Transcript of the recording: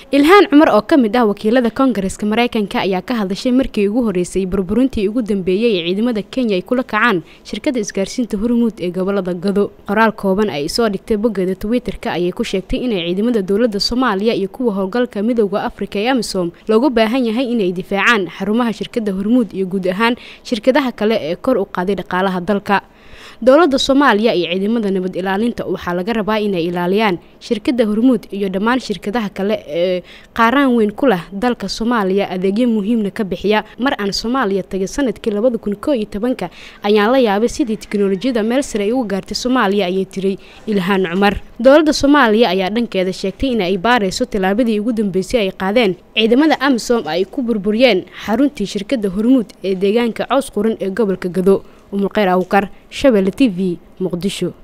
Ilhaan Cumar oo ka mid ah wakiilada Koongareeska Mareykanka ayaa ka hadashay markii ugu horeysay burburintii ugu dambeeyay ee ciidamada Kenya ay kula kacaan shirkadda isgaarsiinta Hormuud ee gobolada Gado. Qoraal kooban ay soo dhigtay boggeeda Twitter-ka ayay ku sheegtay in ciidamada dawladda Soomaaliya iyo kuwa howlgalka Midowga Afrika ee AMISOM loogu baahan yahay inay difaacaan xarumaha shirkadda Hormuud iyo guud ahaan shirkadaha kale ee kor u qaaday dhaqaalaha dalka. dawladda Soomaaliya iyo ciidamada nabad ilaalinta waxaa laga rabaa inay ilaaliyaan shirkadda Hormuud iyo dhammaan shirkadaha kale ee qaran weyn ku leh dalka Soomaaliya adeegyo muhiimna ka bixiya. Mar aan Soomaaliya tagay sanadkii 2011 ayaan la yaabay sidii tiknoolajiyada meel sare ay uga gaartay Soomaaliya ayay tiri Ilhaan Cumar. dawladda Soomaaliya ayaa dhankeeda sheegtay in ay baarayso tilaabadii ugu dambeysay ay qaadeen ciidamada AMISOM ay ku burburiyeen xaruntii shirkadda Hormuud ee deegaanka Cows Quran ee gobolka Gado. Umulkhayr Awkar, Shabelle TV, Muqdisho.